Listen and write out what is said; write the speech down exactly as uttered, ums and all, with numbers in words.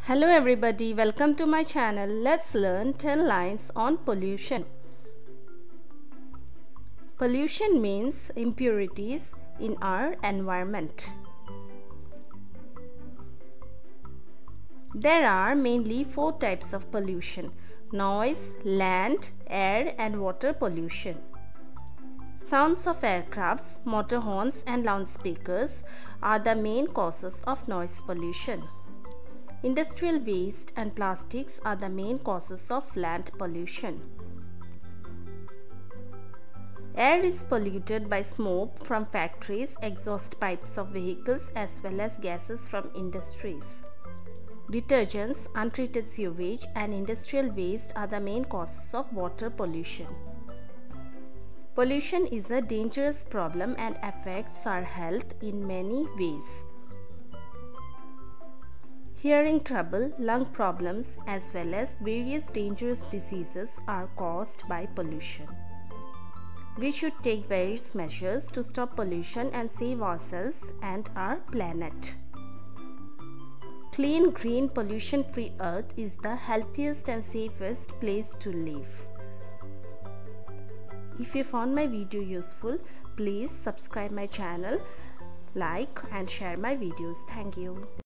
Hello everybody, welcome to my channel. Let's learn ten lines on pollution. Pollution means impurities in our environment. There are mainly four types of pollution: noise, land, air and water pollution. Sounds of aircrafts, motor horns and loudspeakers are the main causes of noise pollution. Industrial waste and plastics are the main causes of land pollution. Air is polluted by smoke from factories, exhaust pipes of vehicles as well as gases from industries. Detergents, untreated sewage and industrial waste are the main causes of water pollution. Pollution is a dangerous problem and affects our health in many ways. Hearing trouble, lung problems as well as various dangerous diseases are caused by pollution. We should take various measures to stop pollution and save ourselves and our planet. Clean, green, pollution-free earth is the healthiest and safest place to live. If you found my video useful, please subscribe my channel, like and share my videos. Thank you.